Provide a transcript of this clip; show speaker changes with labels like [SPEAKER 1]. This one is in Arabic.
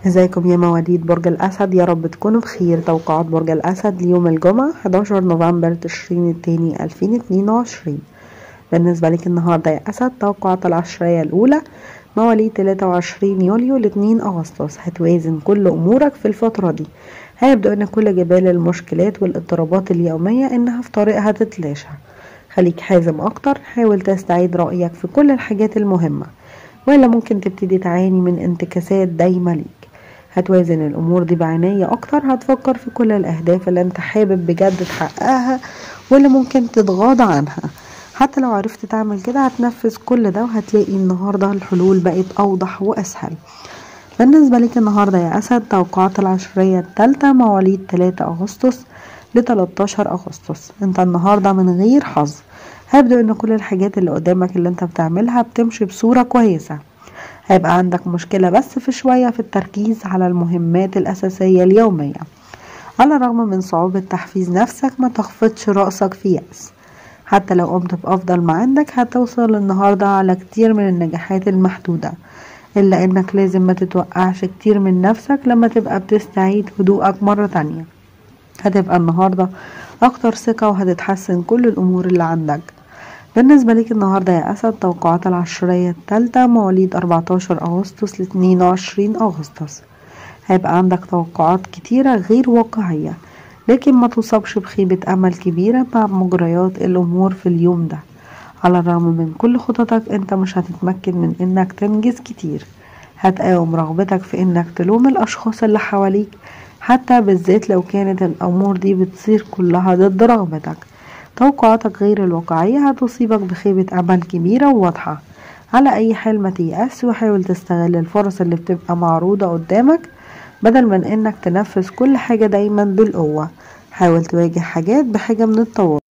[SPEAKER 1] ازيكم يا مواليد برج الأسد؟ يا رب تكونوا بخير. توقعات برج الأسد ليوم الجمعة 11 نوفمبر تشرين الثاني 2022. بالنسبة لك النهاردة يا أسد، توقعات العشرية الأولى مواليد 23 يوليو ل 2 أغسطس. هتوازن كل أمورك في الفترة دي. هيبدأ ان كل جبال المشكلات والاضطرابات اليومية انها في طريقها تتلاشى. خليك حازم اكتر، حاول تستعيد رأيك في كل الحاجات المهمة، ولا ممكن تبتدي تعاني من انتكاسات دايمة ليك. هتوازن الامور دي بعناية اكتر، هتفكر في كل الاهداف اللي انت حابب بجد تحققها واللي ممكن تتغاضى عنها. حتى لو عرفت تعمل كده هتنفذ كل ده، وهتلاقي النهاردة الحلول بقت اوضح واسهل. بالنسبة لك النهاردة يا أسد، توقعات العشرية الثالثة مواليد 3 أغسطس ل 13 أغسطس. انت النهاردة من غير حظ. هيبدو ان كل الحاجات اللي قدامك اللي انت بتعملها بتمشي بصورة كويسة. هيبقى عندك مشكلة بس في شوية في التركيز على المهمات الأساسية اليومية. على الرغم من صعوبة تحفيز نفسك، ما تخفضش رأسك في يأس. حتى لو قمت بأفضل ما عندك هتوصل النهاردة على كتير من النجاحات المحدودة، إلا إنك لازم ما تتوقعش كتير من نفسك. لما تبقى بتستعيد هدوءك مرة تانية هتبقى النهاردة أكتر ثقة، وهتتحسن كل الأمور اللي عندك. بالنسبة لك النهاردة يا أسد، توقعات العشرية الثالثة مواليد 14 أغسطس ل 22 أغسطس. هيبقى عندك توقعات كتيرة غير واقعية، لكن ما تصابش بخيبة أمل كبيرة مع مجريات الأمور في اليوم ده. على الرغم من كل خططك، انت مش هتتمكن من انك تنجز كتير. هتقاوم رغبتك في انك تلوم الاشخاص اللي حواليك، حتى بالذات لو كانت الامور دي بتصير كلها ضد رغبتك. توقعاتك غير الواقعية هتصيبك بخيبة امل كبيرة وواضحة. على اي حال ما تيأس، وحاول تستغل الفرص اللي بتبقى معروضة قدامك بدل من انك تنفذ كل حاجة دايما بالقوة. حاول تواجه حاجات بحاجة من التواضع.